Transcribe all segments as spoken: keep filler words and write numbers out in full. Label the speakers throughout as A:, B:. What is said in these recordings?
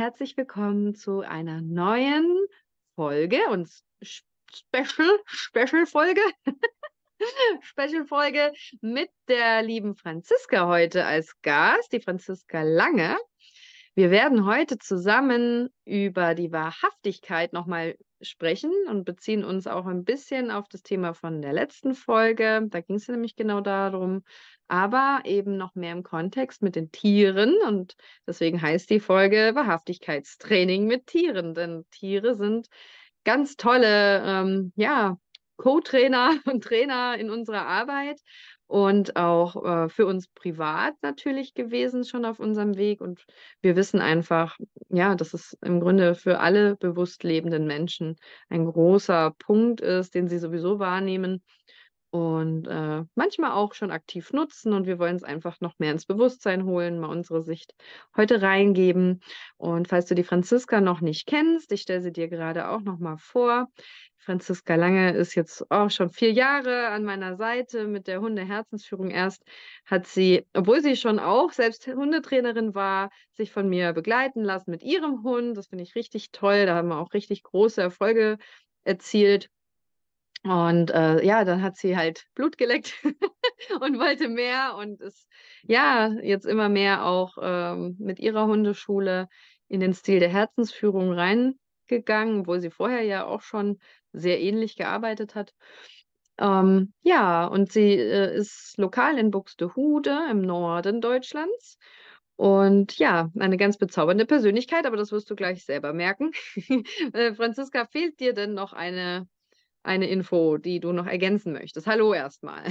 A: herzlich willkommen zu einer neuen Folge und S Special Special-Folge Special-Folge mit der lieben Franziska heute als Gast, die Franziska Lange. Wir werden heute zusammen über die Wahrhaftigkeit noch mal sprechen und beziehen uns auch ein bisschen auf das Thema von der letzten Folge. Da ging's ja nämlich genau darum, aber eben noch mehr im Kontext mit den Tieren und deswegen heißt die Folge Wahrhaftigkeitstraining mit Tieren, denn Tiere sind ganz tolle, ähm, ja, Co-Trainer und Trainer in unserer Arbeit und auch, äh, für uns privat natürlich gewesen schon auf unserem Weg. Und wir wissen einfach, ja, dass es im Grunde für alle bewusst lebenden Menschen ein großer Punkt ist, den sie sowieso wahrnehmen und, äh, manchmal auch schon aktiv nutzen. Und wir wollen's einfach noch mehr ins Bewusstsein holen, mal unsere Sicht heute reingeben. Und falls du die Franziska noch nicht kennst, ich stelle sie dir gerade auch noch mal vor. Franziska Lange ist jetzt auch schon vier Jahre an meiner Seite mit der Hundeherzensführung. Erst hat sie, obwohl sie schon auch selbst Hundetrainerin war, sich von mir begleiten lassen mit ihrem Hund. Das finde ich richtig toll. Da haben wir auch richtig große Erfolge erzielt. Und, äh, ja, dann hat sie halt Blut geleckt und wollte mehr und ist, ja, jetzt immer mehr auch, ähm, mit ihrer Hundeschule in den Stil der Herzensführung reingegangen, obwohl sie vorher ja auch schon sehr ähnlich gearbeitet hat. Ähm, ja, und sie, äh, ist lokal in Buxtehude im Norden Deutschlands und ja, eine ganz bezaubernde Persönlichkeit, aber das wirst du gleich selber merken. Äh, Franziska, fehlt dir denn noch eine eine Info, die du noch ergänzen möchtest? Hallo erst mal.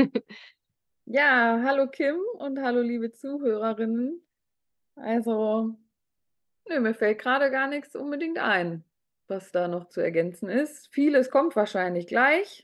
B: Ja, hallo Kim und hallo liebe Zuhörerinnen. Also, ne, mir fällt grade gar nix unbedingt ein, was da noch zu ergänzen ist. Vieles kommt wahrscheinlich gleich.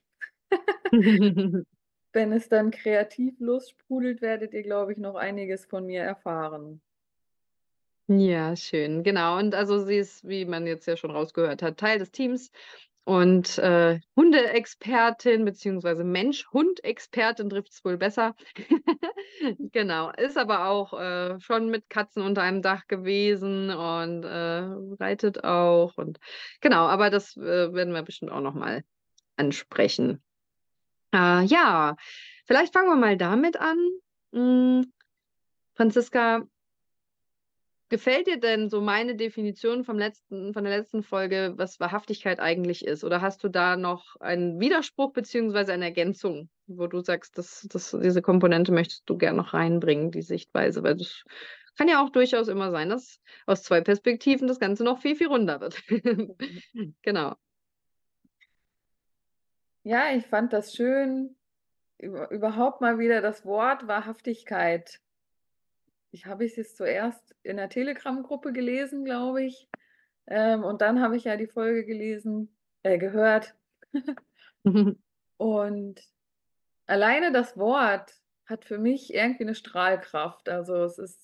B: Wenn es dann kreativ lossprudelt, werdet ihr, glaube ich, noch einiges von mir erfahren.
A: Ja, schön, genau. Und also sie ist, wie man jetzt ja schon rausgehört hat, Teil des Teams und, äh, Hundeexpertin beziehungsweise Mensch-Hund-Expertin trifft's wohl besser. Genau, ist aber auch, äh, schon mit Katzen unter einem Dach gewesen und, äh, reitet auch und genau, aber das, äh, werden wir bestimmt auch noch mal ansprechen. Äh, ja, vielleicht fangen wir mal damit an. Hm, Franziska gefällt dir denn so meine Definition vom letzten von der letzten Folge, was Wahrhaftigkeit eigentlich ist? Oder hast du da noch einen Widerspruch beziehungsweise eine Ergänzung, wo du sagst, das das diese Komponente möchtest du gern noch reinbringen, die Sichtweise? Weil das kann ja auch durchaus immer sein, dass aus zwei Perspektiven das Ganze noch viel, viel runder wird. Genau.
B: Ja, ich fand das schön, über überhaupt mal wieder das Wort Wahrhaftigkeit. Ich habe ich es zuerst in 'ner Telegram-Gruppe gelesen, glaube ich, ähm, und dann habe ich ja die Folge gelesen äh, gehört. Und alleine das Wort hat für mich irgendwie 'ne Strahlkraft. Also, es ist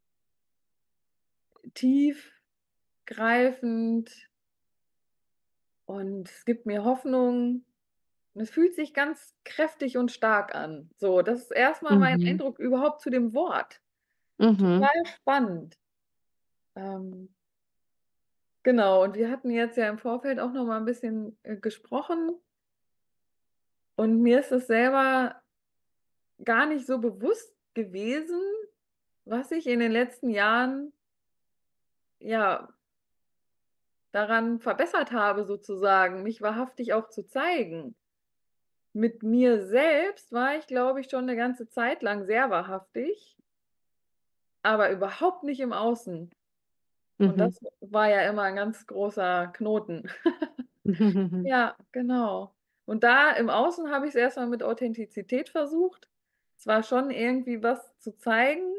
B: tiefgreifend und es gibt mir Hoffnung und es fühlt sich ganz kräftig und stark an. So, das ist erst mal mein
A: Mhm.
B: Eindruck überhaupt zu dem Wort.
A: Mhm.
B: Total spannend. Ähm Genau, und wir hatten jetzt ja im Vorfeld auch noch mal 'n bisschen, äh, gesprochen und mir ist es selber gar nicht so bewusst gewesen, was ich in den letzten Jahren ja daran verbessert habe sozusagen, mich wahrhaftig auch zu zeigen. Mit mir selbst war ich, glaube ich, schon 'ne ganze Zeit lang sehr wahrhaftig aber überhaupt nicht im Außen. Und
A: Mhm.
B: das war ja immer 'n ganz großer Knoten. Ja, genau. Und da im Außen habe ich's erst mal mit Authentizität versucht, zwar schon irgendwie was zu zeigen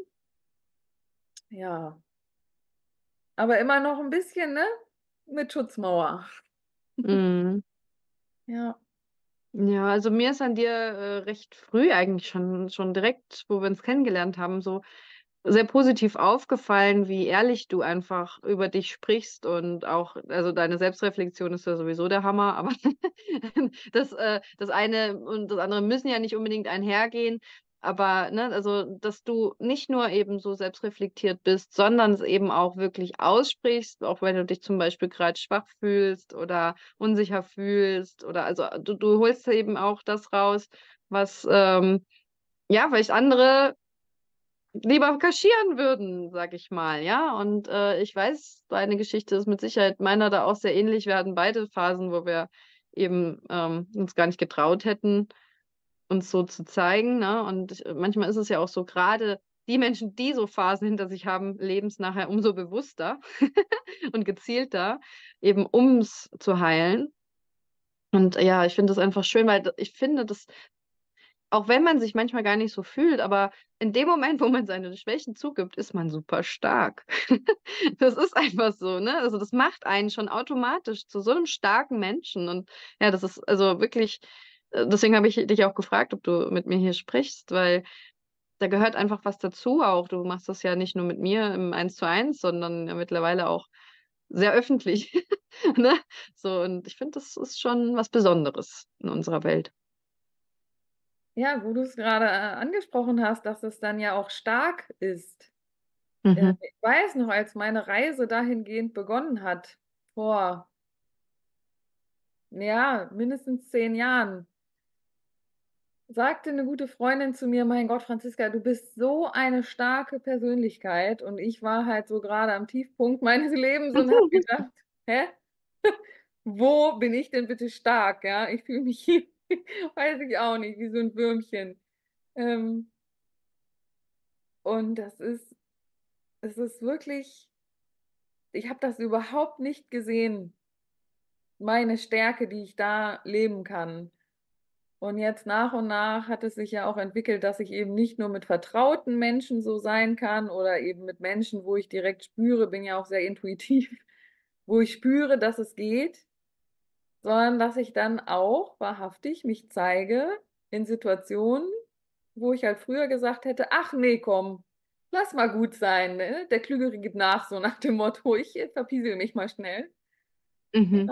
B: ja aber immer noch 'n bisschen, ne, mit Schutzmauer.
A: Mhm.
B: Ja.
A: Ja, also mir ist an dir, äh, recht früh eigentlich schon schon direkt, wo wir uns kennengelernt haben, so sehr positiv aufgefallen, wie ehrlich du einfach über dich sprichst und auch also deine Selbstreflexion ist ja sowieso der Hammer, aber das, äh das eine und das andere müssen ja nicht unbedingt einhergehen. aber, ne, also, dass du nicht nur eben so selbstreflektiert bist, sondern es eben auch wirklich aussprichst, auch wenn du dich zum Beispiel grad schwach fühlst oder unsicher fühlst oder also, du du holst eben auch das raus, was, ähm, ja, vielleicht andere lieber kaschieren würden, sage ich mal, ja? Und, äh, ich weiß, deine Geschichte ist mit Sicherheit meiner da auch sehr ähnlich. Wir hatten beide Phasen, wo wir eben, ähm, uns gar nicht getraut hätten, uns so zu zeigen, ne? Und äh, manchmal ist es ja auch so, grade die Menschen, die so Phasen hinter sich haben, leben's nachher umso bewusster und gezielter, eben um's zu heilen. Und ja, ich finde das einfach schön, weil d ich finde, das auch wenn man sich manchmal gar nicht so fühlt, aber in dem Moment, wo man seine Schwächen zugibt, ist man super stark. Das ist einfach so, ne? Also, das macht einen schon automatisch zu so 'nem starken Menschen und ja, das ist also wirklich äh, deswegen habe ich dich auch gefragt, ob du mit mir hier sprichst, weil da gehört einfach was dazu auch. Du machst das ja nicht nur mit mir im Eins-zu-eins, sondern ja mittlerweile auch sehr öffentlich, ne? So, und ich finde, das ist schon was Besonderes in unserer Welt.
B: Ja, wo du's grade, äh, angesprochen hast, dass es dann ja auch stark ist. Äh,
A: Mhm.
B: ich weiß noch, als meine Reise dahingehend begonnen hat, vor ja, mindestens zehn Jahren sagte 'ne gute Freundin zu mir: „Mein Gott, Franziska, du bist so eine starke Persönlichkeit.“ Und ich war halt so grade am Tiefpunkt meines Lebens und habe gedacht: „Hä? Wo bin ich denn bitte stark, ja? Ich fühle mich hier, weiß ich auch nicht, wie so 'n Würmchen.“ Ähm und das ist es ist wirklich ich habe das überhaupt nicht gesehen meine Stärke, die ich da leben kann. Und jetzt nach und nach hat es sich ja auch entwickelt, dass ich eben nicht nur mit vertrauten Menschen so sein kann oder eben mit Menschen, wo ich direkt spüre bin ja auch sehr intuitiv, wo ich spüre, dass es geht, sondern dass ich dann auch wahrhaftig mich zeige in Situationen, wo ich halt früher gesagt hätte: „Ach ne, komm, lass mal gut sein, ne? Der Klügere gibt nach“, so nach dem Motto: „Ich, äh, verpiesel mich mal schnell.“
A: Mhm.
B: Ja,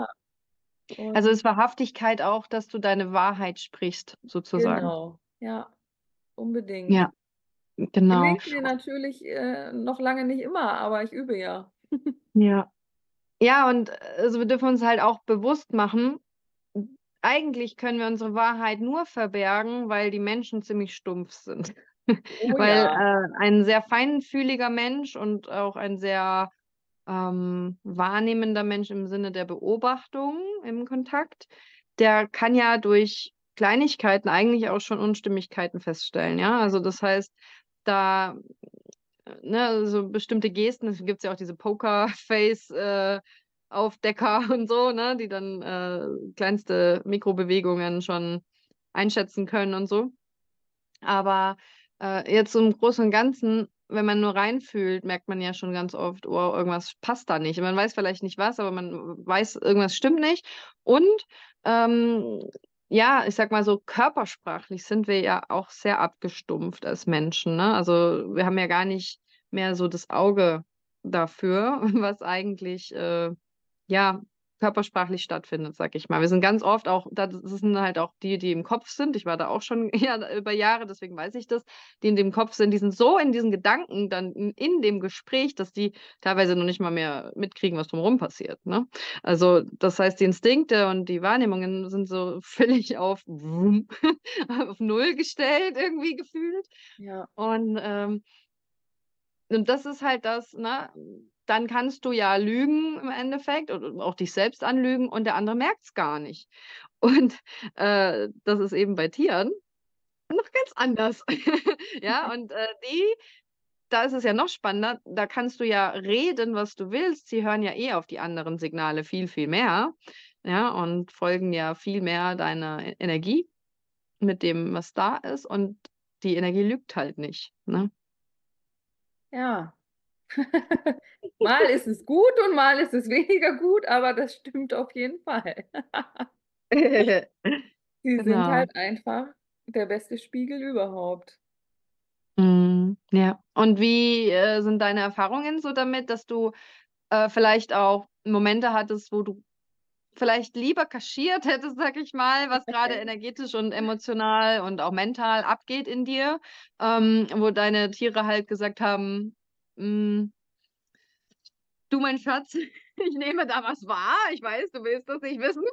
A: Also,
B: und
A: ist Wahrhaftigkeit auch, dass du deine Wahrheit sprichst sozusagen?
B: Genau, ja, unbedingt.
A: Ja, genau.
B: Gelingt mir natürlich, äh, noch lange nicht immer, aber ich übe ja.
A: Ja. Ja, und, äh, also, wir dürfen uns halt auch bewusst machen, eigentlich können wir unsere Wahrheit nur verbergen, weil die Menschen ziemlich stumpf sind.
B: Oh
A: Weil,
B: ja.
A: äh, ein sehr feinfühliger Mensch und auch ein sehr, ähm, wahrnehmender Mensch im Sinne der Beobachtung im Kontakt, der kann ja durch Kleinigkeiten eigentlich auch schon Unstimmigkeiten feststellen, ja? Also, das heißt, da äh, ne, so bestimmte Gesten es gibt's ja auch diese Pokerface, äh, Aufdecker und so, ne, die dann, äh, kleinste Mikrobewegungen schon einschätzen können und so. Aber, äh, jetzt so im Großen und Ganzen, wenn man nur reinfühlt, merkt man ja schon ganz oft: „Oh, irgendwas passt da nicht.“ Man weiß vielleicht nicht was, aber man w weiß, irgendwas stimmt nicht. Und, ähm, ja, ich sage mal so, körpersprachlich sind wir ja auch sehr abgestumpft als Menschen, ne? Also, wir haben ja gar nicht mehr so das Auge dafür, was eigentlich, äh, ja, körpersprachlich stattfindet, sage ich mal. Wir sind ganz oft auch da das sind halt auch die, die im Kopf sind. Ich war da auch schon, ja, über Jahre, deswegen weiß ich das. Die in dem Kopf sind, die sind so in diesen Gedanken dann in in dem Gespräch, dass die teilweise noch nicht mal mehr mitkriegen, was drumherum passiert, ne? Also, das heißt, die Instinkte und die Wahrnehmungen sind so völlig auf auf null gestellt irgendwie gefühlt.
B: Ja.
A: Und, ähm und das ist halt das, ne? Dann kannst du ja lügen im Endeffekt oder auch dich selbst anlügen und der andere merkt's gar nicht. Und, äh, das ist eben bei Tieren noch ganz anders. Ja, und, äh, die da ist es ja noch spannender, da kannst du ja reden, was du willst. Sie hören ja eh auf die anderen Signale viel, viel mehr, ja, und folgen ja viel mehr deiner E Energie mit dem, was da ist. Und die Energie lügt halt nicht, ne?
B: Ja. Mal ist es gut und mal ist es weniger gut, aber das stimmt auf jeden Fall. Sie sind
A: Genau.
B: halt einfach der beste Spiegel überhaupt.
A: Mhm, ja. Und wie, äh, sind deine Erfahrungen so damit, dass du, äh, vielleicht auch Momente hattest, wo du vielleicht lieber kaschiert hättest, sage ich mal, was gerade energetisch und emotional und auch mental abgeht in dir, ähm, wo deine Tiere halt gesagt haben, hm „Du, mein Schatz, ich nehme da was wahr. Ich weiß, du willst das nicht wissen,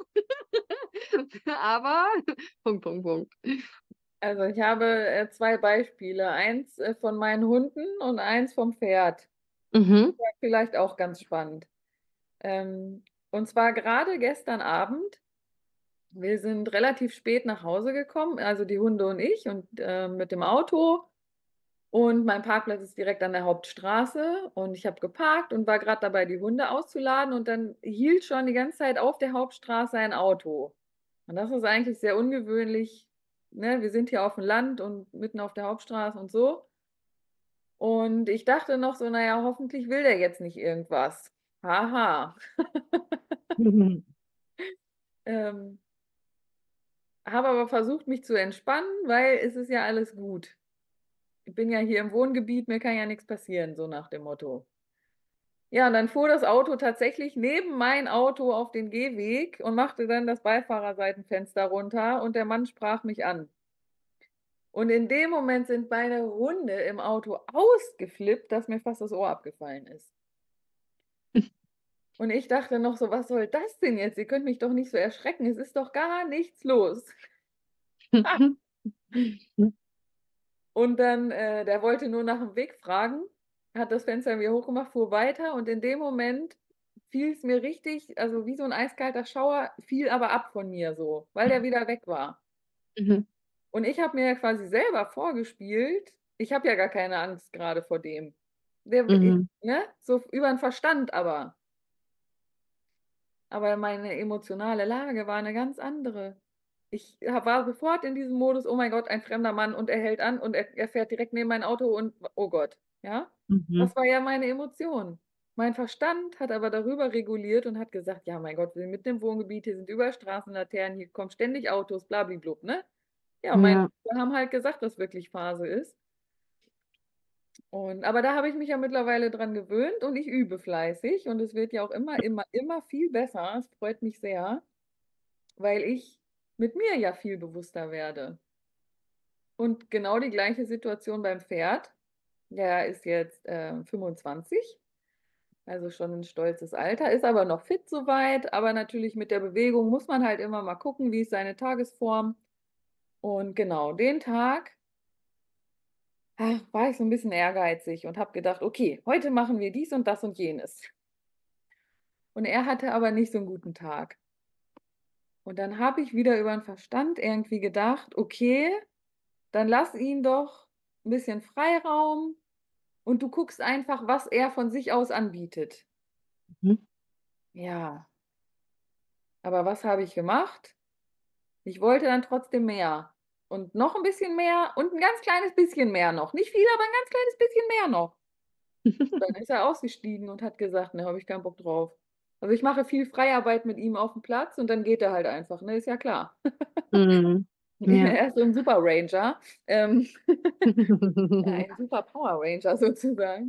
A: aber Punkt, Punkt, Punkt.“
B: Also, ich habe, äh, zwei Beispiele, eins, äh, von meinen Hunden und eins vom Pferd.
A: Mhm.
B: Ja, vielleicht auch ganz spannend. Ähm, und zwar grade gestern Abend. Wir sind relativ spät nach Hause gekommen, also die Hunde und ich und, äh, mit dem Auto. Und mein Parkplatz ist direkt an der Hauptstraße und ich habe geparkt und war grad dabei, die Hunde auszuladen und dann hielt schon die ganze Zeit auf der Hauptstraße ein Auto. Und das ist eigentlich sehr ungewöhnlich, ne? Wir sind hier auf'm Land und mitten auf der Hauptstraße und so. Und ich dachte noch so: „Na ja, hoffentlich will der jetzt nicht irgendwas. Ha, ha.“ Ähm habe aber versucht, mich zu entspannen, weil es ist ja alles gut. Ich bin ja hier im Wohngebiet, mir kann ja nix passieren, so nach dem Motto. Ja, und dann fuhr das Auto tatsächlich neben mein Auto auf den Gehweg und machte dann das Beifahrerseitenfenster runter und der Mann sprach mich an. Und in dem Moment sind meine Hunde im Auto ausgeflippt, dass mir fast das Ohr abgefallen ist. Und ich dachte noch so: „Was soll das denn jetzt? Ihr könnt mich doch nicht so erschrecken. Es ist doch gar nichts los.“ Und dann äh, der wollte nur nach 'm Weg fragen, hat das Fenster wieder hochgemacht, fuhr weiter und in dem Moment fiel's mir richtig also, wie so 'n eiskalter Schauer, fiel aber ab von mir so, weil der wieder weg war.
A: Mhm.
B: Und ich habe mir ja quasi selber vorgespielt, ich habe ja gar keine Angst grade vor dem. Der w ich
A: Mhm.
B: ne, so über 'n Verstand aber. Aber meine emotionale Lage war 'ne ganz andere. Ich ha war sofort in diesem Modus: „Oh mein Gott, ein fremder Mann und er hält an und er er fährt direkt neben mein Auto und oh Gott“, ja?
A: Mhm.
B: Das war ja meine Emotion. Mein Verstand hat aber darüber reguliert und hat gesagt: „Ja, mein Gott, wir sind mitten im Wohngebiet, hier sind überall Straßenlaternen, hier kommen ständig Autos, bla-bli-blub“, ne? Ja, meine
A: Ja.
B: Hunde haben halt gesagt, dass wirklich Phase ist. Und aber da habe ich mich ja mittlerweile dran gewöhnt und ich übe fleißig und es wird ja auch immer, immer, immer viel besser. Es freut mich sehr, weil ich mit mir ja viel bewusster werde. Und genau die gleiche Situation beim Pferd. Der ist jetzt, äh, fünfundzwanzig, also schon 'n stolzes Alter, ist aber noch fit so weit, aber natürlich mit der Bewegung muss man halt immer mal gucken, wie ist seine Tagesform. Und genau, den Tag ach, war ich so 'n bisschen ehrgeizig und habe gedacht: „Okay, heute machen wir dies und das und jenes.“ Und er hatte aber nicht so 'n guten Tag. Und dann habe ich wieder über 'n Verstand irgendwie gedacht: „Okay, dann lass ihn doch 'n bisschen Freiraum und du guckst einfach, was er von sich aus anbietet.“
A: Mhm.
B: Ja. Aber was habe ich gemacht? Ich wollte dann trotzdem mehr und noch 'n bisschen mehr und 'n ganz kleines bisschen mehr noch. Nicht viel, aber 'n ganz kleines bisschen mehr noch. Dann ist er ausgestiegen und hat gesagt: „Ne, habe ich keinen Bock drauf.“ Also, ich mache viel Freiarbeit mit ihm auf'm Platz und dann geht er halt einfach, ne, ist ja klar.
A: Mhm. Ja.
B: Er ist so 'n Super Ranger, ähm, ja, ein Super Power Ranger sozusagen.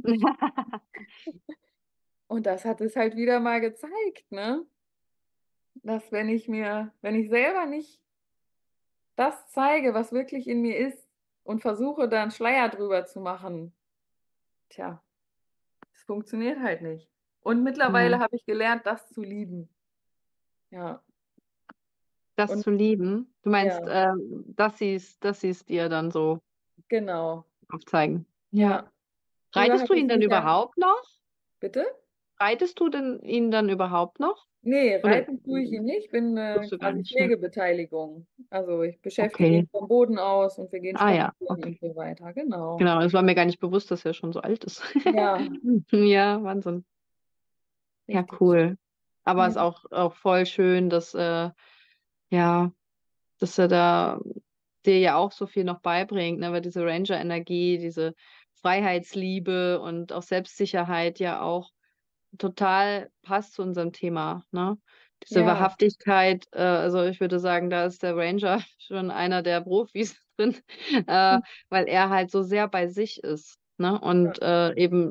B: Und das hat es halt wieder mal gezeigt, ne? Dass wenn ich mir wenn ich selber nicht das zeige, was wirklich in mir ist und versuche, da 'n Schleier drüber zu machen, tja, es funktioniert halt nicht. Und
A: Ja.
B: mittlerweile habe ich gelernt, das zu lieben. Ja.
A: Das
B: Und
A: zu lieben? Du meinst,
B: Ja.
A: ähm, dass sie's dass sie's dir dann so
B: Genau.
A: aufzeigen? Ja.
B: Ja. Früher
A: Reitest
B: hat
A: du
B: es
A: ihn denn
B: mich ja
A: überhaupt noch?
B: Bitte?
A: Reitest du denn ihn dann überhaupt noch?
B: Ne,
A: Oder
B: reiten tue ich ihn nicht. Ich bin, äh,
A: tust du gar
B: quasi
A: nicht, ja.
B: Pflegebeteiligung. Also, ich beschäftige
A: Okay.
B: ihn vom Boden aus und wir gehen
A: Ah ja,
B: spazieren
A: okay.
B: und so weiter, genau.
A: Genau, es war mir gar nicht bewusst, dass er schon so alt ist.
B: Ja.
A: Ja, Wahnsinn. Ja,
B: Richtig.
A: cool. Aber ist
B: Ja.
A: auch auch voll schön, dass, äh ja, dass er da dir ja auch so viel noch beibringt, ne, weil diese Ranger-Energie, diese Freiheitsliebe und auch Selbstsicherheit ja auch total passt zu unserem Thema, ne? Diese
B: Ja.
A: Wahrhaftigkeit, äh, also, ich würde sagen, da ist der Ranger schon einer der Profis drin, äh,
B: Hm.
A: weil er halt so sehr bei sich ist, ne?
B: Ja.
A: Und, äh, eben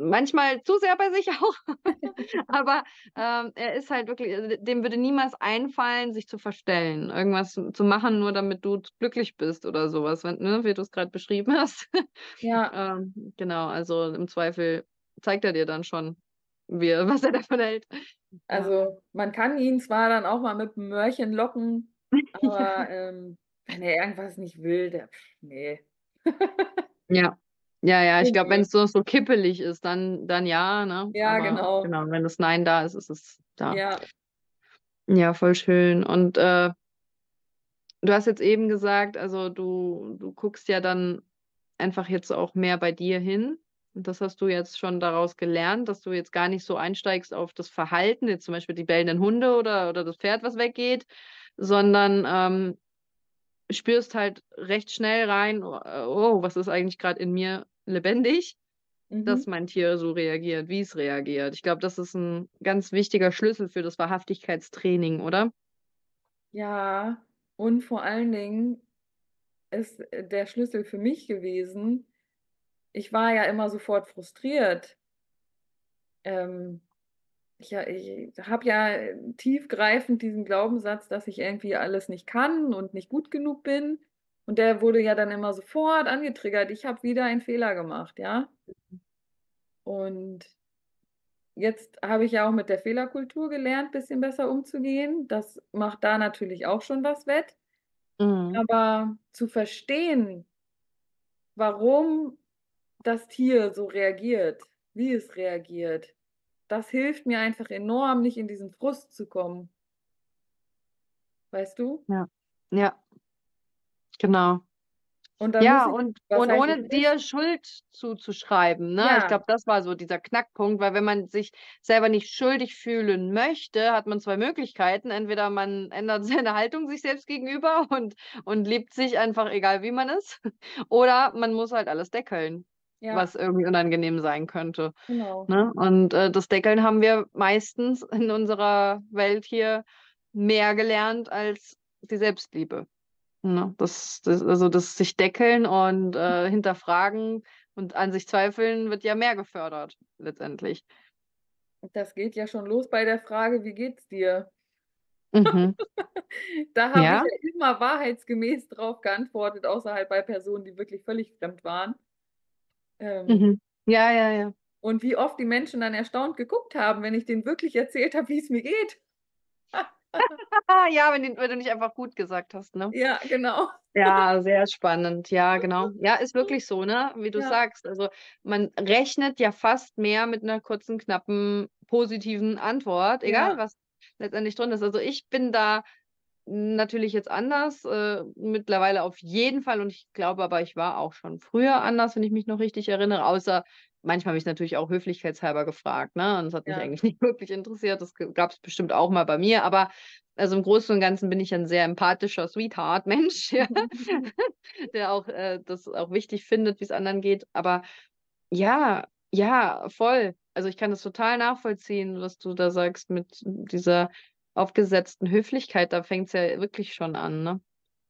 A: manchmal zu sehr bei sich auch, aber, ähm, er ist halt wirklich also, dem würde niemals einfallen, sich zu verstellen, irgendwas zu machen, nur damit du glücklich bist oder so was, wenn ne, wie du's grad beschrieben hast.
B: Ja.
A: Ähm, genau, also, im Zweifel zeigt er dir dann schon, wie er was er davon hält. Ja.
B: Also, man kann ihn zwar dann auch mal mit 'm Möhrchen locken,
A: Ja.
B: aber, ähm, wenn er irgendwas nicht will, der ne.
A: Ja. Ja, ja, ich glaube,
B: Ne.
A: wenn's so so kippelig ist, dann dann ja, ne?
B: Ja,
A: Aber
B: genau.
A: genau, wenn das Nein da ist, ist es da.
B: Ja.
A: Ja, voll schön. Und, äh du hast jetzt eben gesagt, also, du du guckst ja dann einfach jetzt auch mehr bei dir hin. Und das hast du jetzt schon daraus gelernt, dass du jetzt gar nicht so einsteigst auf das Verhalten, jetzt zum Beispiel die bellenden Hunde oder oder das Pferd, was weggeht, sondern, ähm, spürst halt recht schnell rein: „Oh, äh, oh, was ist eigentlich grad in mir lebendig, dass
B: Mhm.
A: mein Tier so reagiert, wie's reagiert?“ Ich glaube, das ist 'n ganz wichtiger Schlüssel für das Wahrhaftigkeitstraining, oder?
B: Ja, und vor allen Dingen ist, äh, der Schlüssel für mich gewesen, ich war ja immer sofort frustriert. Ähm, ich ja ich habe ja, äh, tiefgreifend diesen Glaubenssatz, dass ich irgendwie alles nicht kann und nicht gut genug bin. Und der wurde ja dann immer sofort angetriggert. Ich habe wieder einen Fehler gemacht, ja?
A: Mhm.
B: Und jetzt habe ich ja auch mit der Fehlerkultur gelernt, bisschen besser umzugehen. Das macht da natürlich auch schon was wett.
A: Mhm.
B: Aber zu verstehen warum das Tier so reagiert, wie es reagiert, das hilft mir einfach enorm, nicht in diesen Frust zu kommen. Weißt du?
A: Ja. Ja. Genau.
B: Und dann muss
A: Ja,
B: ich
A: und
B: was
A: und
B: heißt
A: ohne dir
B: dazwischen
A: Schuld zuzuschreiben, ne? Ich
B: Ja.
A: glaube, das war so dieser Knackpunkt, weil wenn man sich selber nicht schuldig fühlen möchte, hat man zwei Möglichkeiten. Entweder man ändert seine Haltung sich selbst gegenüber und und liebt sich einfach, egal wie man ist, oder man muss halt alles deckeln,
B: Ja.
A: was irgendwie unangenehm sein könnte,
B: Genau.
A: ne? Und, äh, das Deckeln haben wir meistens in unserer Welt hier mehr gelernt als die Selbstliebe, ne? Das das also, das sich deckeln und, äh, hinterfragen und an sich zweifeln wird ja mehr gefördert letztendlich.
B: Das geht ja schon los bei der Frage: „Wie geht's dir?“
A: Mhm.
B: Da habe ich
A: Ja?
B: ja immer wahrheitsgemäß drauf geantwortet, außer halt bei Personen, die wirklich völlig fremd waren. Ähm
A: Mhm. Ja, ja, ja.
B: Und wie oft die Menschen dann erstaunt geguckt haben, wenn ich denen wirklich erzählt habe, wie's mir geht.
A: Ja, wenn die wenn du nicht einfach gut gesagt hast, ne?
B: Ja, genau.
A: Ja, sehr spannend. Ja, genau. Ja, ist wirklich so, ne, wie du
B: Ja.
A: sagst. Also, man rechnet ja fast mehr mit 'ner kurzen, knappen, positiven Antwort, egal
B: Ja.
A: was letztendlich drin ist. Also, ich bin da natürlich jetzt anders, äh, mittlerweile auf jeden Fall und ich glaube aber, ich war auch schon früher anders, wenn ich mich noch richtig erinnere, außer manchmal habe ich natürlich auch höflichkeitshalber gefragt, ne? Und das hat mich
B: Ja.
A: eigentlich nicht wirklich interessiert. Das g gab's bestimmt auch mal bei mir, aber also, im Großen und Ganzen bin ich ein sehr empathischer Sweetheart-Mensch, ja, der auch, äh, das auch wichtig findet, wie's anderen geht. Aber ja, ja, voll. Also, ich kann das total nachvollziehen, was du da sagst mit dieser aufgesetzten Höflichkeit. Da fängt's ja wirklich schon an, ne?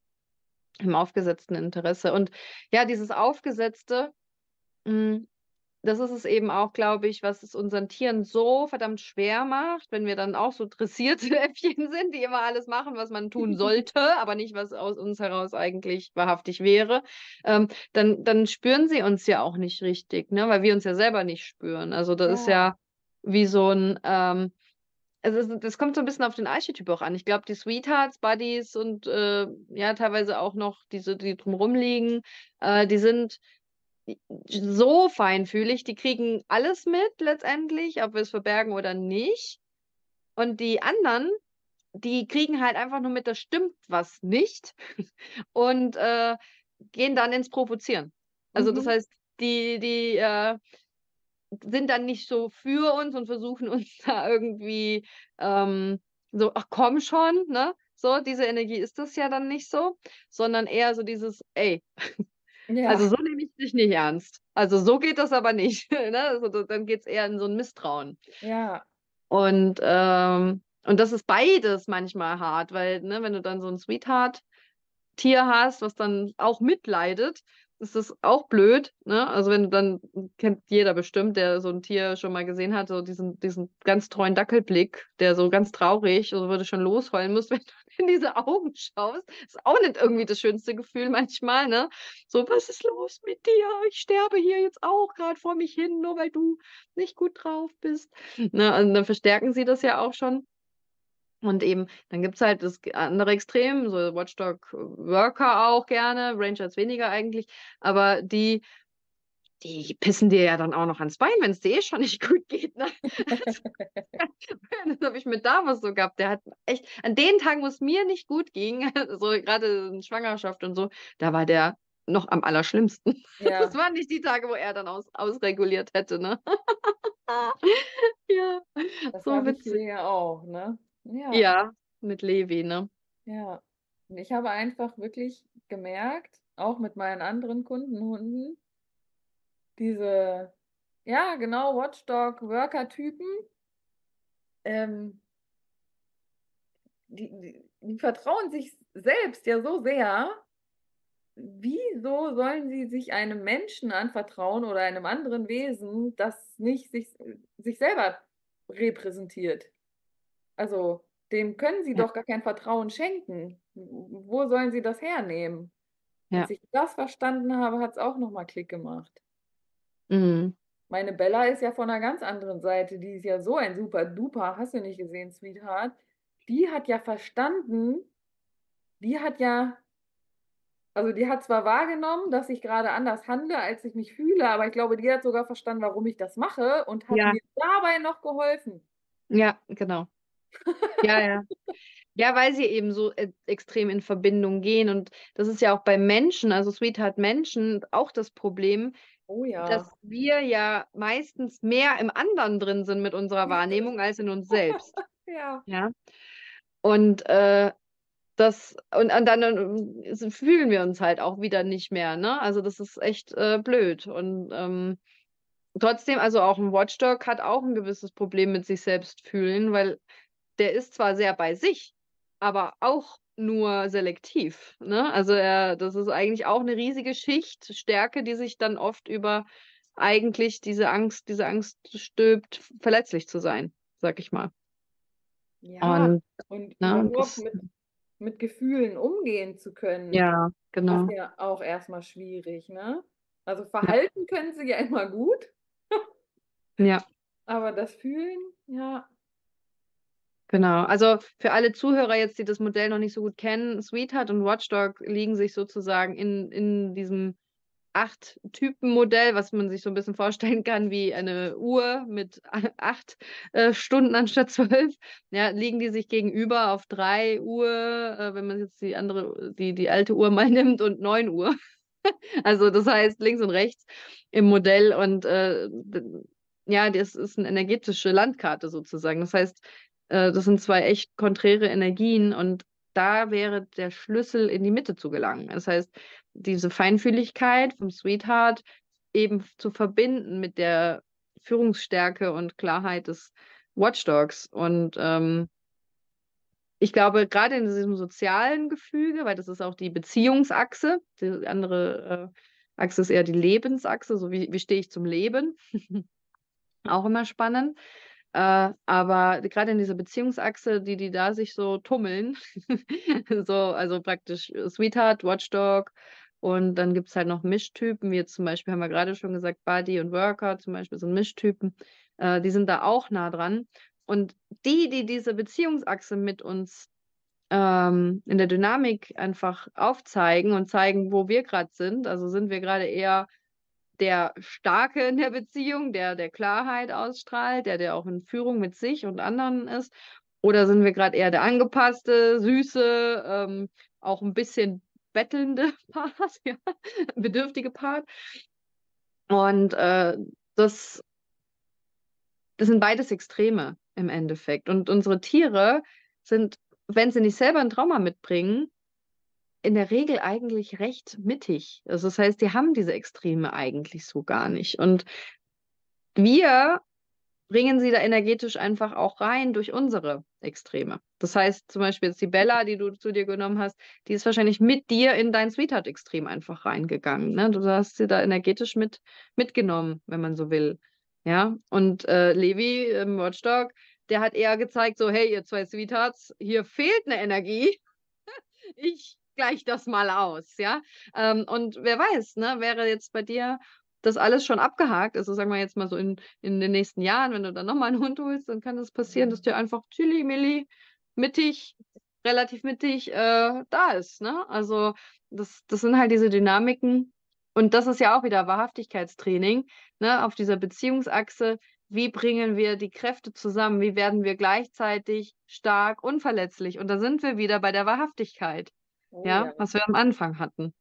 A: Im aufgesetzten Interesse. Und ja, dieses Aufgesetzte, hm, das ist es eben auch, glaube ich, was es unseren Tieren so verdammt schwer macht, wenn wir dann auch so dressierte Äffchen sind, die immer alles machen, was man tun sollte, aber nicht, was aus uns heraus eigentlich wahrhaftig wäre. Ähm, dann dann spüren sie uns ja auch nicht richtig, ne, weil wir uns ja selber nicht spüren. Also, das ist
B: Ja.
A: ja wie so 'n, ähm also, es das kommt so 'n bisschen auf den Archetyp auch an. Ich glaube, die Sweethearts, Buddies und, äh, ja, teilweise auch noch diese, die drum rum liegen, äh, die sind i so feinfühlig, die kriegen alles mit letztendlich, ob wir's verbergen oder nicht. Und die anderen, die kriegen halt einfach nur mit, da stimmt was nicht und, äh, gehen dann ins Provozieren. Also, das
B: Mhm.
A: heißt, die die, äh, sind dann nicht so für uns und versuchen uns da irgendwie, ähm, so: „Ach komm schon“, ne? So, diese Energie ist das ja dann nicht so, sondern eher so dieses: „Ey, also,
B: Ja.
A: so nehme ich dich nicht ernst. Also, so geht das aber nicht“, ne? Also, da dann geht's eher in so 'n Misstrauen.
B: Ja.
A: Und, ähm und das ist beides manchmal hart, weil, ne, wenn du dann so 'n Sweetheart-Tier hast, was dann auch mitleidet, ist das auch blöd, ne? Also wenn du dann, kennt jeder bestimmt, der so ein Tier schon mal gesehen hat, so diesen, diesen ganz treuen Dackelblick, der so ganz traurig, so würde schon losheulen muss, wenn du in diese Augen schaust. Ist auch nicht irgendwie das schönste Gefühl manchmal, ne? So, was ist los mit dir? Ich sterbe hier jetzt auch gerade vor mich hin, nur weil du nicht gut drauf bist. Ne? Also dann verstärken sie das ja auch schon. Und eben, dann gibt's halt das g andere Extrem, so Watchdog Worker auch gerne, Rangers weniger eigentlich, aber die die pissen dir ja dann auch noch ans Bein, wenn's dir eh schon nicht gut geht, ne? Das habe ich mit Davis so gehabt. Der hat echt an den Tagen, wo es mir nicht gut ging, so gerade in Schwangerschaft und so, da war der noch am allerschlimmsten. Das
B: Ja,
A: waren nicht die Tage, wo er dann aus ausreguliert hätte, ne? Ja,
B: das
A: so
B: habe ich
A: witzig.
B: hier ja auch, ne? Ja,
A: Ja, mit Levi, ne?
B: ja. Und ich habe einfach wirklich gemerkt, auch mit meinen anderen Kundenhunden, diese, ja, genau, Watchdog-Worker-Typen, ähm, die, die, die vertrauen sich selbst ja so sehr. Wieso sollen sie sich einem Menschen anvertrauen oder einem anderen Wesen, das nicht sich, sich selber repräsentiert? Also, dem können sie
A: Ja,
B: doch gar kein Vertrauen schenken. Wo sollen sie das hernehmen? Als
A: ja.
B: ich das verstanden habe, hat es auch noch mal Klick gemacht.
A: Mhm.
B: Meine Bella ist ja von einer ganz anderen Seite. Die ist ja so ein super duper, hast du nicht gesehen, Sweetheart. Die hat ja verstanden, die hat ja, also die hat zwar wahrgenommen, dass ich gerade anders handle, als ich mich fühle, aber ich glaube, die hat sogar verstanden, warum ich das mache und hat
A: Ja,
B: mir dabei noch geholfen.
A: ja, genau. Ja, ja. Ja, weil sie eben so e extrem in Verbindung gehen und das ist ja auch bei Menschen, also Sweetheart Menschen auch das Problem,
B: Oh ja.
A: dass wir ja meistens mehr im anderen drin sind mit unserer Wahrnehmung als in uns selbst,
B: Ja.
A: ja? Und, äh, das und und dann, ähm, s fühlen wir uns halt auch wieder nicht mehr, ne? Also, das ist echt, äh, blöd und, ähm, trotzdem also auch 'n Watchdog hat auch 'n gewisses Problem mit sich selbst fühlen, weil der ist zwar sehr bei sich, aber auch nur selektiv, ne? Also, er das ist eigentlich auch 'ne riesige Schicht Stärke, die sich dann oft über eigentlich diese Angst diese Angst stülpt, verletzlich zu sein, sage ich mal.
B: Ja,
A: Und,
B: und
A: ne,
B: überhaupt
A: das
B: mit mit Gefühlen umgehen zu können,
A: ja,
B: ist
A: genau.
B: ja auch erst mal schwierig, ne? Also,
A: Ja,
B: verhalten können sie ja immer gut,
A: ja,
B: aber das Fühlen, ja.
A: genau. Also, für alle Zuhörer jetzt, die das Modell noch nicht so gut kennen, Sweetheart und Watchdog liegen sich sozusagen in in diesem acht-Typen-Modell, was man sich so 'n bisschen vorstellen kann wie eine Uhr mit a acht, äh, Stunden anstatt zwölf, ja, liegen die sich gegenüber auf drei Uhr, äh, wenn man jetzt die andere die die alte Uhr mal nimmt und neun Uhr. Also, das heißt links und rechts im Modell und, äh, d ja, das ist 'ne energetische Landkarte sozusagen. Das heißt, äh, das sind zwei echt konträre Energien und da wäre der Schlüssel, in die Mitte zu gelangen. Das heißt, diese Feinfühligkeit vom Sweetheart eben zu verbinden mit der Führungsstärke und Klarheit des Watchdogs und, ähm ich glaube, gerade in diesem sozialen Gefüge, weil das ist auch die Beziehungsachse, die andere, äh, Achse ist eher die Lebensachse, so wie wie stehe ich zum Leben? Auch immer spannend. Äh, aber gerade in dieser Beziehungsachse, die die da sich so tummeln, so also praktisch, äh, Sweetheart, Watchdog und dann gibt's halt noch Mischtypen, wie jetzt zum Beispiel haben wir grade schon gesagt, Buddy und Worker zum Beispiel sind Mischtypen. Äh, die sind da auch nah dran. Und die, die diese Beziehungsachse mit uns ähm, in der Dynamik einfach aufzeigen und zeigen, wo wir grad sind. Also, sind wir grade eher der Starke in der Beziehung, der der Klarheit ausstrahlt, der der auch in Führung mit sich und anderen ist? Oder sind wir grad eher der angepasste, süße, ähm, auch 'n bisschen bettelnde Part, ja, bedürftige Part? Und, äh, das das sind beides Extreme im Endeffekt. Und unsere Tiere sind, wenn sie nicht selber 'n Trauma mitbringen, in der Regel eigentlich recht mittig. Also, das heißt, die haben diese Extreme eigentlich so gar nicht. Und wir bringen sie da energetisch einfach auch rein durch unsere Extreme. Das heißt zum Beispiel jetzt die Bella, die du zu dir genommen hast, die ist wahrscheinlich mit dir in dein Sweetheart-Extrem einfach reingegangen, ne? Du hast sie da energetisch mit mitgenommen, wenn man so will, ja? Und, äh, Levi im Watchdog, der hat eher gezeigt so: „Hey, ihr zwei Sweethearts, hier fehlt 'ne Energie. Ich gleiche das mal aus“, ja? Ähm, und wer weiß, ne, wäre jetzt bei dir das alles schon abgehakt, also sagen wir jetzt mal so in in den nächsten Jahren, wenn du dann noch mal 'n Hund holst, dann kann es passieren, dass der einfach chili-milli, mittig relativ mittig, äh, da ist, ne? Also, das das sind halt diese Dynamiken und das ist ja auch wieder Wahrhaftigkeitstraining, ne, auf dieser Beziehungsachse. Wie bringen wir die Kräfte zusammen? Wie werden wir gleichzeitig stark und verletzlich? Und da sind wir wieder bei der Wahrhaftigkeit,
B: Oh
A: ja,
B: ja.
A: was wir am Anfang hatten.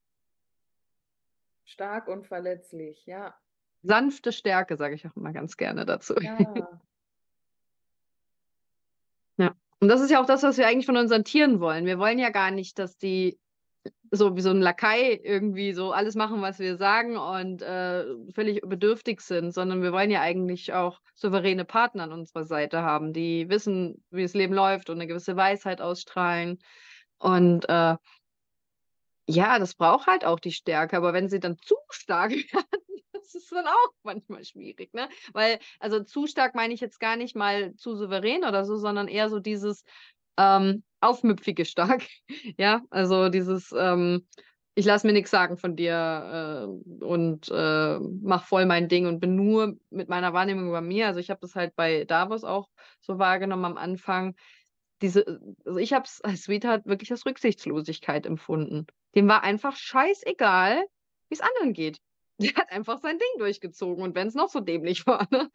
B: Stark und verletzlich, ja.
A: Sanfte Stärke, sage ich auch immer ganz gerne dazu.
B: Ja.
A: Ja. Und das ist ja auch das, was wir eigentlich von unseren Tieren wollen. Wir wollen ja gar nicht, dass die so wie so 'n Lakai irgendwie so alles machen, was wir sagen und, äh, völlig bedürftig sind, sondern wir wollen ja eigentlich auch souveräne Partner an unserer Seite haben, die wissen, wie das Leben läuft und 'ne gewisse Weisheit ausstrahlen. Und, äh ja, das braucht halt auch die Stärke, aber wenn sie dann zu stark werden, das ist dann auch manchmal schwierig, ne? Weil also, zu stark meine ich jetzt gar nicht mal zu souverän oder so, sondern eher so dieses, ähm, aufmüpfige stark, ja? Also, dieses, ähm: „Ich lasse mir nix sagen von dir, äh, und, äh, mache voll mein Ding und bin nur mit meiner Wahrnehmung bei mir.“ Also, ich habe das halt bei Davos auch so wahrgenommen am Anfang. Diese äh, also, ich habe es als Sweetheart wirklich als Rücksichtslosigkeit empfunden. Dem war einfach scheißegal, wie's anderen geht. Der hat einfach sein Ding durchgezogen und wenn's noch so dämlich war, ne?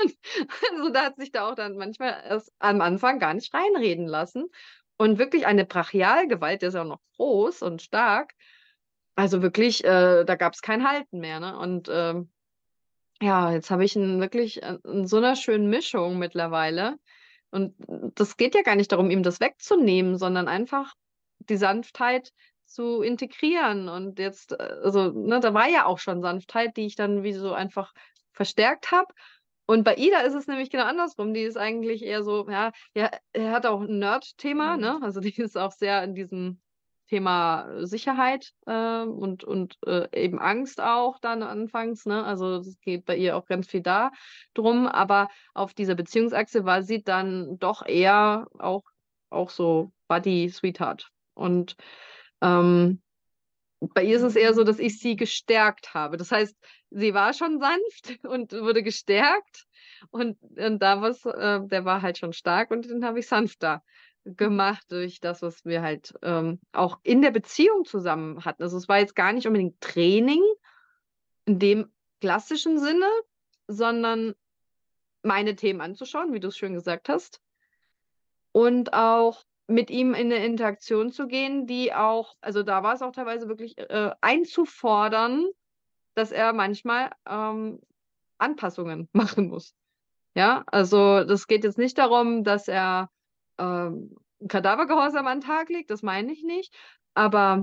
A: Also, da hat sich da auch dann manchmal erst am Anfang gar nicht reinreden lassen und wirklich eine Brachialgewalt, der ist ja auch noch groß und stark. Also, wirklich, äh, da gab's kein Halten mehr, ne? Und, ähm, ja, jetzt habe ich 'n wirklich, äh, in so 'ner schönen Mischung mittlerweile. Und das geht ja gar nicht darum, ihm das wegzunehmen, sondern einfach die Sanftheit zu integrieren. Und jetzt, äh also, ne, da war ja auch schon Sanftheit, die ich dann wie so einfach verstärkt habe. Und bei Ida ist es nämlich genau andersrum. Die ist eigentlich eher so, ja ja, er hat auch 'n Nerd-Thema,
B: Mhm.
A: ne? Also, die ist auch sehr in diesem Thema Sicherheit, äh, und und, äh, eben Angst auch dann anfangs, ne? Also, es geht bei ihr auch ganz viel da drum, aber auf dieser Beziehungsachse war sie dann doch eher auch auch so Buddy, Sweetheart. Und, ähm, bei ihr ist es eher so, dass ich sie gestärkt habe. Das heißt, sie war schon sanft und wurde gestärkt und und Davos, äh, der war halt schon stark und den habe ich sanfter gemacht durch das, was wir halt, ähm, auch in der Beziehung zusammen hatten. Also, es war jetzt gar nicht unbedingt Training in dem klassischen Sinne, sondern meine Themen anzuschauen, wie du's schön gesagt hast und auch mit ihm in 'ne Interaktion zu gehen, die auch also, da war's auch teilweise wirklich, äh, einzufordern, dass er manchmal, ähm, Anpassungen machen muss. Ja, also, das geht jetzt nicht darum, dass er, ähm, Kadavergehorsam an 'n Tag legt, das meine ich nicht. Aber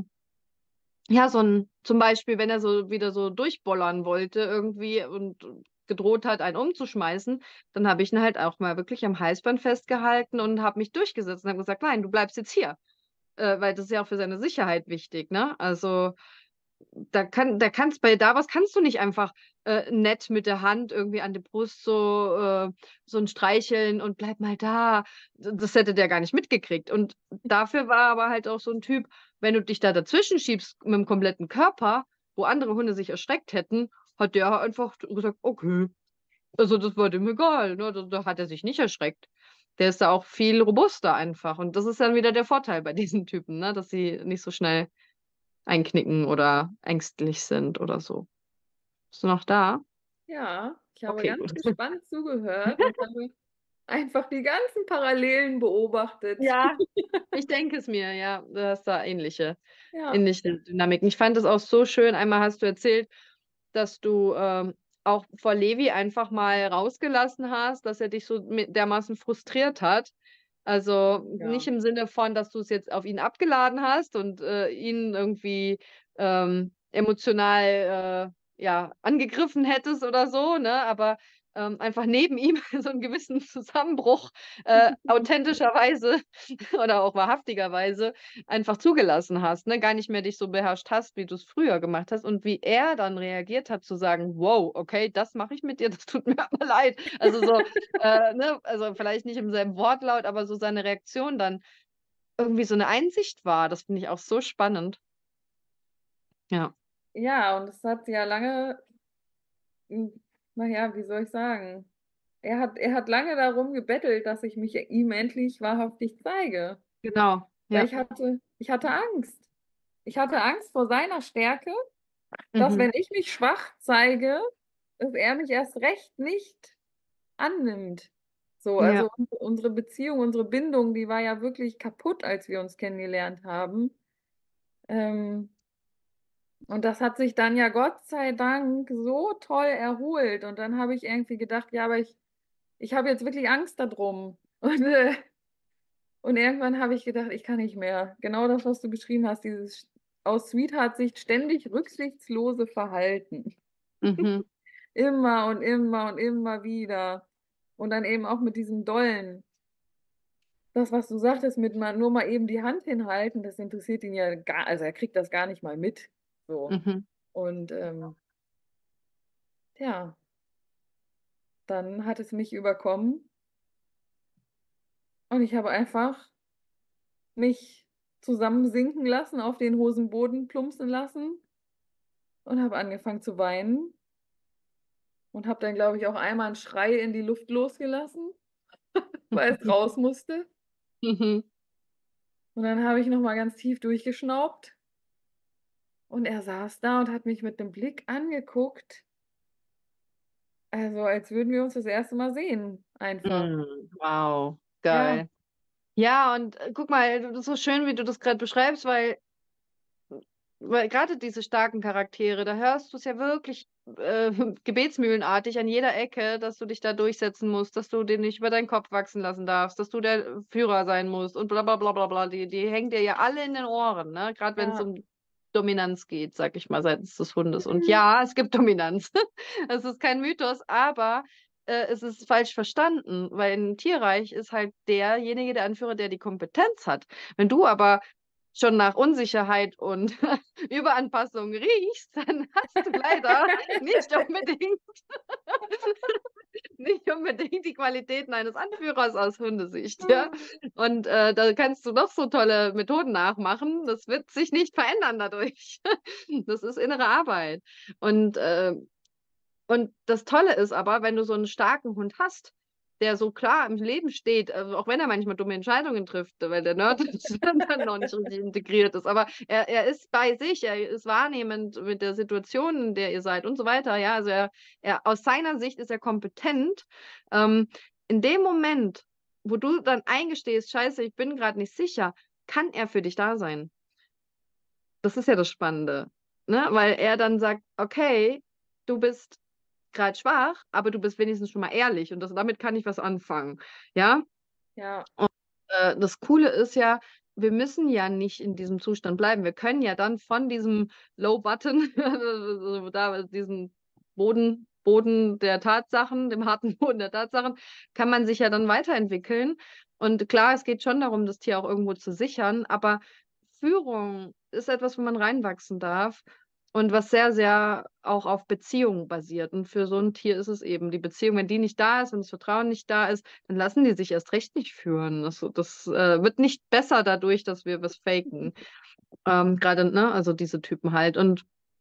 A: ja, so 'n zum Beispiel, wenn er so wieder so durchbollern wollte irgendwie und gedroht hat, einen umzuschmeißen, dann habe ich ihn halt auch mal wirklich am Halsband festgehalten und habe mich durchgesetzt und habe gesagt: „Nein, du bleibst jetzt hier.“ Äh, weil das ist ja auch für seine Sicherheit wichtig, ne? Also, da kann da kannst bei Davos kannst du nicht einfach, äh, nett mit der Hand irgendwie an die Brust so äh, so 'n Streicheln und: „Bleib mal da.“ D das hätte der gar nicht mitgekriegt. Und dafür war er aber halt auch so 'n Typ, wenn du dich da dazwischen schiebst mit'm kompletten Körper, wo andere Hunde sich erschreckt hätten, hat der einfach gesagt: „Okay.“ Also, das war dem egal, ne? Da da hat er sich nicht erschreckt. Der ist da auch viel robuster einfach. Und das ist dann wieder der Vorteil bei diesen Typen, ne, dass sie nicht so schnell einknicken oder ängstlich sind oder so. Bist du noch da?
B: Ja, ich habe
A: Okay,
B: ganz
A: gut.
B: gespannt zugehört und habe einfach die ganzen Parallelen beobachtet.
A: Ja, ich denke es mir, ja. Du hast da ähnliche
B: Ja.
A: ähnliche Dynamiken. Ich fand das auch so schön. Einmal hast du erzählt, dass du, ähm, auch vor Levi einfach mal rausgelassen hast, dass er dich so mi dermaßen frustriert hat. Also, nicht
B: Ja.
A: im Sinne von, dass du's jetzt auf ihn abgeladen hast und, äh, ihn irgendwie, ähm, emotional, äh, ja, angegriffen hättest oder so, ne? Aber, ähm, einfach neben ihm so 'n gewissen Zusammenbruch, äh, authentischerweise oder auch wahrhaftigerweise einfach zugelassen hast, ne? Gar nicht mehr dich so beherrscht hast, wie du's früher gemacht hast und wie er dann reagiert hat zu sagen: „Wow, okay, das mache ich mit dir, das tut mir aber leid.“ Also so, äh, ne, also vielleicht nicht im selben Wortlaut, aber so seine Reaktion dann irgendwie so 'ne Einsicht war. Das finde ich auch so spannend. Ja.
B: Ja, und es hat ja lange hm, na ja, wie soll ich sagen? Er hat er hat lange darum gebettelt, dass ich mich ihm endlich wahrhaftig zeige.
A: Genau,
B: Weil
A: ja.
B: ich hatte ich hatte Angst. Ich hatte Angst vor seiner Stärke, dass,
A: Mhm.
B: wenn ich mich schwach zeige, dass er mich erst recht nicht annimmt. So,
A: Ja.
B: also un unsere Beziehung, unsere Bindung, die war ja wirklich kaputt, als wir uns kennengelernt haben. Ähm und das hat sich dann ja Gott sei Dank so toll erholt. Und dann habe ich irgendwie gedacht: „Ja, aber ich ich habe jetzt wirklich Angst da drum.“ Und, äh und irgendwann habe ich gedacht: „Ich kann nicht mehr.“ Genau das, was du beschrieben hast, dieses aus Sweetheart-Sicht ständig rücksichtslose Verhalten.
A: Mhm.
B: Immer und immer und immer wieder. Und dann eben auch mit diesem dollen das, was du sagtest, mit mal nur mal eben die Hand hinhalten, das interessiert ihn ja gar also, er kriegt das gar nicht mal mit, so.
A: Mhm.
B: Und, ähm ja. Dann hat es mich überkommen und ich habe einfach mich zusammensinken lassen, auf den Hosenboden plumpsen lassen und habe angefangen zu weinen und habe dann, glaube ich, auch einmal 'n Schrei in die Luft losgelassen, weil es raus musste.
A: Mhm.
B: Und dann habe ich noch mal ganz tief durchgeschnaubt und er saß da und hat mich mit 'nem Blick angeguckt also, als würden wir uns das erste Mal sehen, einfach.
A: Mhm. Wow,
B: Ja.
A: geil. Ja, und, äh, guck mal, das ist so schön, wie du das grad beschreibst, weil weil grade diese starken Charaktere, da hörst du's ja wirklich, äh, gebetsmühlenartig an jeder Ecke, dass du dich da durchsetzen musst, dass du den nicht über deinen Kopf wachsen lassen darfst, dass du der Führer sein musst und bla bla bla bla bla. Die die hängen dir ja alle in den Ohren, ne? Grad wenn's
B: Ja.
A: um Dominanz geht, sage ich mal, seitens des Hundes. Und
B: Mhm.
A: ja, es gibt Dominanz. Es ist kein Mythos, aber, äh, es ist falsch verstanden, weil im Tierreich ist halt derjenige der Anführer, der die Kompetenz hat. Wenn du aber schon nach Unsicherheit und Überanpassung riechst, dann hast du leider nicht unbedingt nicht unbedingt die Qualitäten eines Anführers aus Hundesicht, ja? Und, äh, da kannst du noch so tolle Methoden nachmachen, das wird sich nicht verändern dadurch. Das ist innere Arbeit. Und, äh und das Tolle ist aber, wenn du so 'n starken Hund hast, der so klar im Leben steht, also, auch wenn er manchmal dumme Entscheidungen trifft, weil der Nerd dann noch nicht richtig integriert ist, aber er er ist bei sich, er ist wahrnehmend mit der Situation, in der ihr seid und so weiter, ja? Also, er er aus seiner Sicht ist er kompetent. Ähm, in dem Moment, wo du dann eingestehst: „Scheiße, ich bin grad nicht sicher“, kann er für dich da sein. Das ist ja das Spannende, ne? Weil er dann sagt: „Okay, du bist grad schwach, aber du bist wenigstens schon mal ehrlich und das damit kann ich was anfangen“, ja?
B: Ja.
A: Und, äh, das Coole ist ja, wir müssen ja nicht in diesem Zustand bleiben. Wir können ja dann von diesem Low Button, da diesen Boden Boden der Tatsachen dem harten Boden der Tatsachen, kann man sich ja dann weiterentwickeln. Und klar, es geht schon darum, das Tier auch irgendwo zu sichern, aber Führung ist etwas, wo man reinwachsen darf und was sehr, sehr auch auf Beziehung basiert. Und für so 'n Tier ist es eben die Beziehung. Wenn die nicht da ist, wenn das Vertrauen nicht da ist, dann lassen die sich erst recht nicht führen. Das das, äh, wird nicht besser dadurch, dass wir was faken. Ähm, grade, ne, also diese Typen halt. Und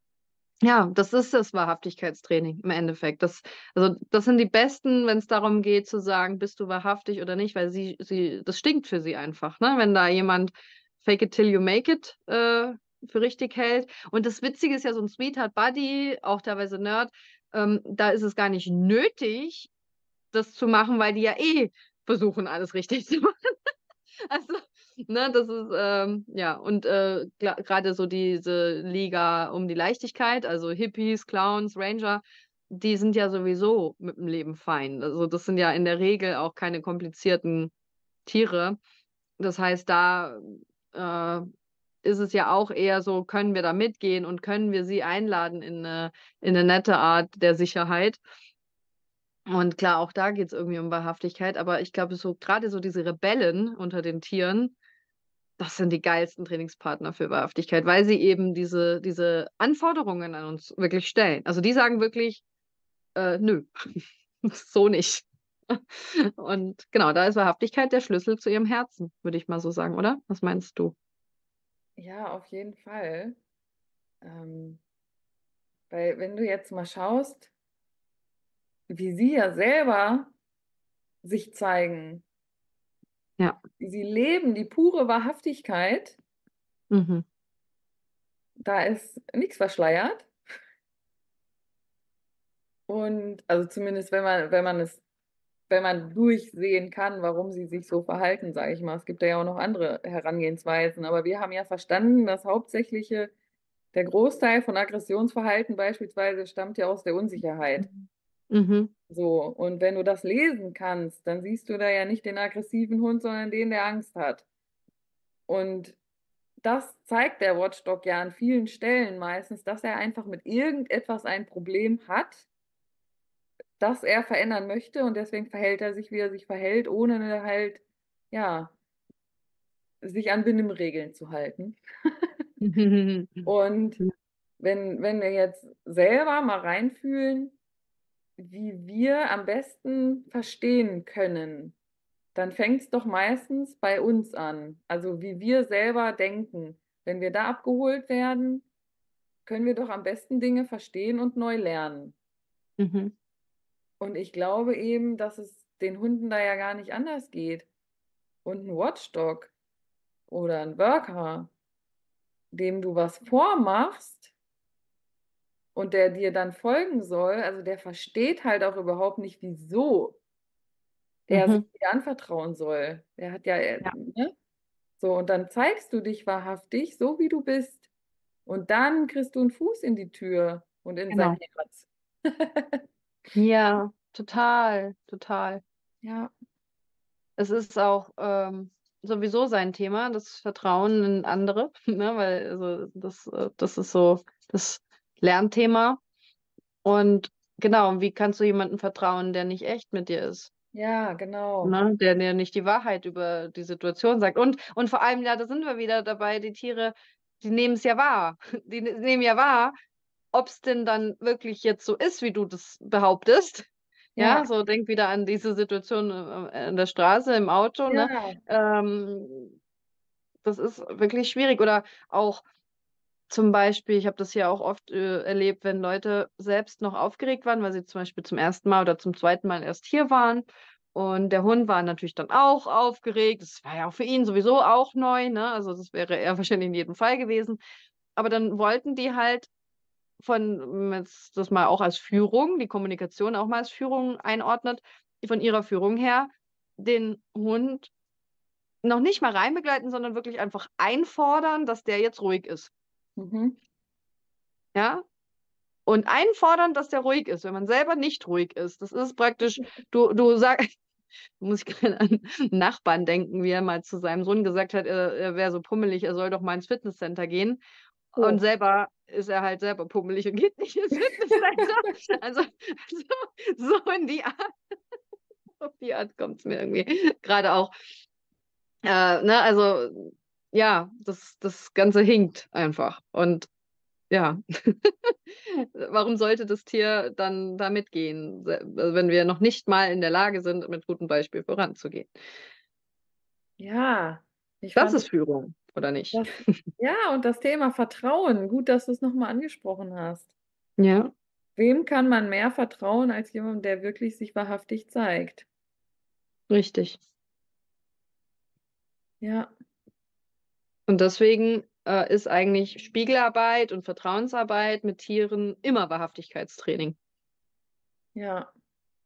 A: ja, das ist das Wahrhaftigkeitstraining im Endeffekt. Das also, das sind die Besten, wenn's darum geht zu sagen: „Bist du wahrhaftig oder nicht?“ Weil sie sie das stinkt für sie einfach, ne, wenn da jemand fake it till you make it, äh, für richtig hält. Und das Witzige ist ja, so 'n Sweetheart Buddy, auch teilweise Nerd, ähm, da ist es gar nicht nötig, das zu machen, weil die ja eh versuchen, alles richtig zu machen. Also, ne, das ist, ähm ja, und, äh, gra grade so diese Liga um die Leichtigkeit, also Hippies, Clowns, Ranger, die sind ja sowieso mit'm Leben fein. Also, das sind ja in der Regel auch keine komplizierten Tiere. Das heißt, da, äh, ist es ja auch eher so: Können wir da mitgehen und können wir sie einladen in 'ne in 'ne nette Art der Sicherheit? Und klar, auch da geht's irgendwie um Wahrhaftigkeit, aber ich glaube, so grade so diese Rebellen unter den Tieren, das sind die geilsten Trainingspartner für Wahrhaftigkeit, weil sie eben diese diese Anforderungen an uns wirklich stellen. Also, die sagen wirklich: „Äh, nö, so nicht.“ Und genau, da ist Wahrhaftigkeit der Schlüssel zu ihrem Herzen, würde ich mal so sagen, oder? Was meinst du?
B: Ja, auf jeden Fall. Ähm, weil wenn du jetzt mal schaust, wie sie ja selber sich zeigen,
A: Ja.
B: sie leben die pure Wahrhaftigkeit,
A: Mhm.
B: da ist nix verschleiert. Und also zumindest, wenn man wenn man es wenn man durchsehen kann, warum sie sich so verhalten, sage ich mal. Es gibt da ja auch noch andere Herangehensweisen, aber wir haben ja verstanden, das hauptsächliche der Großteil von Aggressionsverhalten beispielsweise stammt ja aus der Unsicherheit.
A: Mhm.
B: So, und wenn du das lesen kannst, dann siehst du da ja nicht den aggressiven Hund, sondern den, der Angst hat. Und das zeigt der Watchdog ja an vielen Stellen meistens, dass er einfach mit irgendetwas ein Problem hat, das er verändern möchte und deswegen verhält er sich, wie er sich verhält, ohne ne halt, ja, sich an Benimmregeln zu halten. Und wenn wenn wir jetzt selber mal reinfühlen, wie wir am besten verstehen können, dann fängt's doch meistens bei uns an. Also, wie wir selber denken. Wenn wir da abgeholt werden, können wir doch am besten Dinge verstehen und neu lernen.
A: Mhm.
B: Und ich glaube eben, dass es den Hunden da ja gar nicht anders geht. Und 'n Watchdog oder 'n Worker, dem du was vormachst und der dir dann folgen soll, also, der versteht halt auch überhaupt nicht, wieso er sich
A: Mhm.
B: dir anvertrauen soll. Er hat ja, äh,
A: Ja.
B: ne? So, und dann zeigst du dich wahrhaftig, so wie du bist. Und dann kriegst du 'n Fuß in die Tür und in sein
A: Genau.
B: Herz.
A: Ja, total, total.
B: Ja.
A: Es ist auch, ähm, sowieso sein Thema, das Vertrauen in andere, ne, weil also, das äh, das ist so das Lernthema. Und genau, wie kannst du jemandem vertrauen, der nicht echt mit dir ist?
B: Ja, genau.
A: Ne, der dir nicht die Wahrheit über die Situation sagt. Und und vor allem, ja, da sind wir wieder dabei, die Tiere, die nehmen's ja wahr. Die ne nehmen ja wahr, ob's denn dann wirklich jetzt so ist, wie du das behauptest. Ja,
B: Ja.
A: so denk wieder an diese Situation, äh, in der Straße, im Auto, ne?
B: Ja.
A: Ähm, das ist wirklich schwierig. Oder auch zum Beispiel, ich habe das ja auch oft, äh, erlebt, wenn Leute selbst noch aufgeregt waren, weil sie zum Beispiel zum ersten Mal oder zum zweiten Mal erst hier waren. Und der Hund war natürlich dann auch aufgeregt. Das war ja auch für ihn sowieso auch neu, ne? Also, das wäre er wahrscheinlich in jedem Fall gewesen. Aber dann wollten die halt von wenn man jetzt das mal auch als Führung die Kommunikation auch mal als Führung einordnet, von ihrer Führung her, den Hund noch nicht mal reinbegleiten, sondern wirklich einfach einfordern, dass der jetzt ruhig ist.
B: Mhm.
A: Ja? Und einfordern, dass der ruhig ist, wenn man selber nicht ruhig ist. Das ist praktisch du du sag muss ich grade an 'n Nachbarn denken, wie er mal zu seinem Sohn gesagt hat, er er wäre so pummelig, er soll doch mal ins Fitnesscenter gehen. Und
B: Oh.
A: selber ist er halt selber pummelig und geht nicht ins Fitnesscenter. Also, so so in die Art auf die Art kommt's mir irgendwie grade auch. Äh, ne, also, ja, das das Ganze hinkt einfach. Und ja, warum sollte das Tier dann da mitgehen, se wenn wir noch nicht mal in der Lage sind, mit gutem Beispiel voranzugehen?
B: Ja, ich
A: Das
B: fand
A: ist Führung, oder nicht?
B: das ja, und das Thema Vertrauen, gut, dass du's noch mal angesprochen hast.
A: Ja.
B: Wem kann man mehr vertrauen als jemandem, der wirklich sich wahrhaftig zeigt?
A: Richtig.
B: Ja.
A: Und deswegen, äh, ist eigentlich Spiegelarbeit und Vertrauensarbeit mit Tieren immer Wahrhaftigkeitstraining.
B: Ja.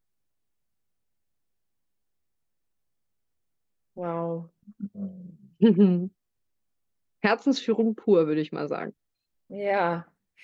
B: Wow.
A: Herzensführung pur, würde ich mal sagen.
B: Ja.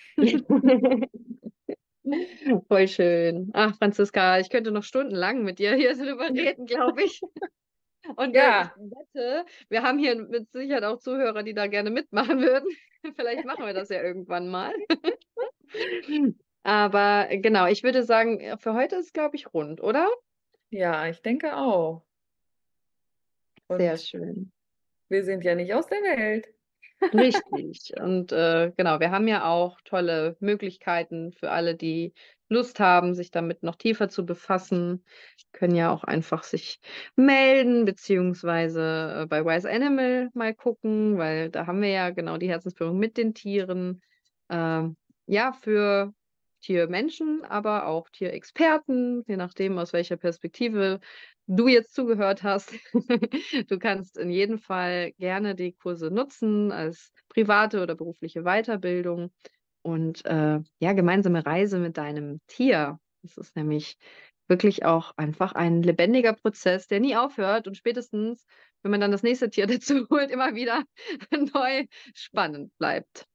A: Voll schön. Ach, Franziska, ich könnte noch stundenlang mit dir hier drüber reden, glaube ich. Und, äh, ich
B: Ja.
A: wette, wir haben hier mit Sicherheit auch Zuhörer, die da gerne mitmachen würden. Vielleicht machen wir das ja irgendwann mal. Aber äh, genau, ich würde sagen, äh, für heute ist, glaube ich, rund, oder?
B: Ja, ich denke auch.
A: Sehr
B: Und
A: schön.
B: wir sind ja nicht aus der Welt.
A: Richtig. Und äh, genau, wir haben ja auch tolle Möglichkeiten für alle, die Lust haben, sich damit noch tiefer zu befassen. Können ja auch einfach sich melden, beziehungsweise äh, bei Wise Animal mal gucken, weil da haben wir ja genau die Herzensführung mit den Tieren. Ähm, ja, für Tiermenschen, aber auch Tierexperten, je nachdem, aus welcher Perspektive du jetzt zugehört hast. Du kannst in jedem Fall gerne die Kurse nutzen als private oder berufliche Weiterbildung und äh, ja, gemeinsame Reise mit deinem Tier. Das ist nämlich wirklich auch einfach ein lebendiger Prozess, der nie aufhört und spätestens, wenn man dann das nächste Tier dazu holt, immer wieder neu spannend bleibt.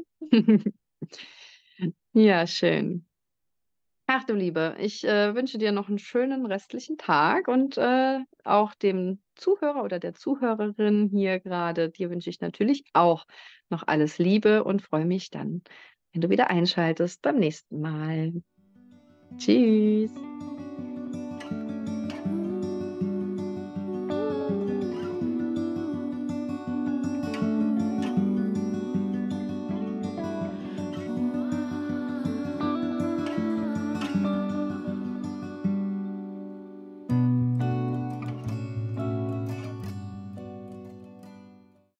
A: Ja, schön. Ach du Liebe, ich äh, wünsche dir noch einen schönen restlichen Tag und äh, auch dem Zuhörer oder der Zuhörerin hier gerade, dir wünsche ich natürlich auch noch alles Liebe und freue mich dann, wenn du wieder einschaltest beim nächsten Mal. Tschüss.